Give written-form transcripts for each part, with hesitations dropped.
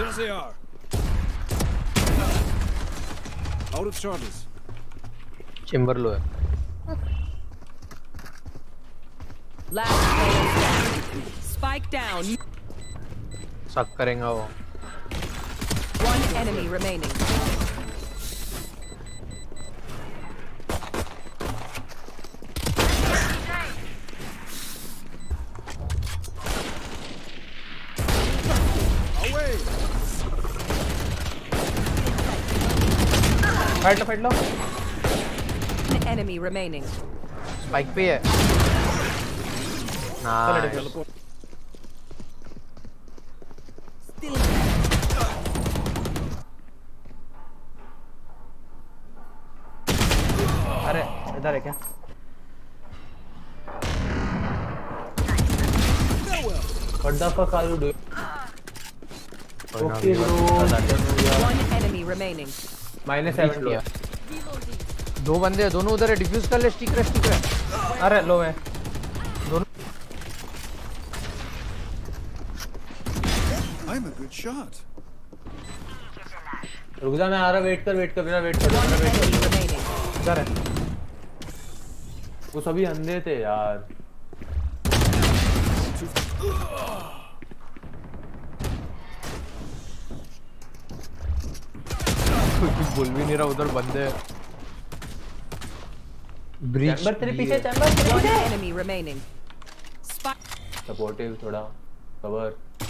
There they are. Out of charges. Chamber low है. Last player standing. Spike down. सक करेंगा वो. One enemy remaining. Away. Fight लो. An enemy remaining. Spike पे है. Nice. Still. अरे इधर है क्या? What the fuck are you doing? Okay bro. One enemy remaining. -70 है. दो बंदे हैं, दोनों उधर है. डिफ्यूज कर ले. स्टिक है. अरे लो है. दोनों. I'm a good shot. रुक जा, मैं आ रहा. वेट कर One enemy remaining. इधर है. वो सभी अंधे थे यार. कुछ बोल भी नहीं रहा. उधर बंदे. ब्रीच. चैम्बर तेरे पीछे. One enemy remaining. Spike. Supportive थोड़ा. कवर.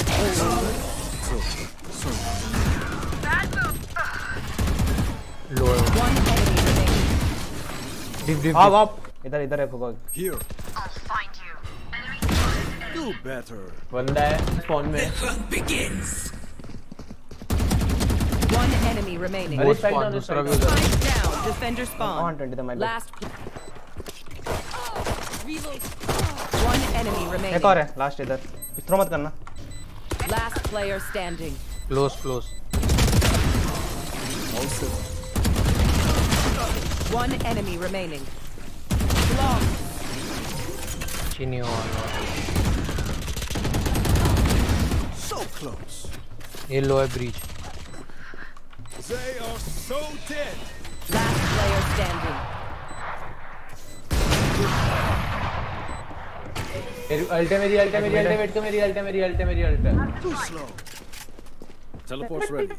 लो. One enemy remaining. डिप. आप इधर है फुकॉग. Here. Do better. बंदा है स्पॉन में. One enemy remaining. अरे साइड spawn, डाउन. दूसरा भी उधर. Spike down. Defender spawn. 120 था. Last. One enemy remaining. एक और है लास्ट इधर. थ्रो मत करना. Last player standing. Close. Also. One enemy remaining. Long. चीनी ऑन. So close. ये लो है breach. They are so dead. Last player standing. अल्टे मेरी वेट कर. मेरी अल्टे. Too slow. Teleport's ready.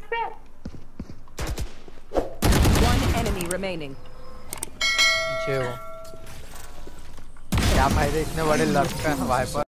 One enemy remaining. पीछे हो. क्या फायदा इतने बड़े लक का वाइपर.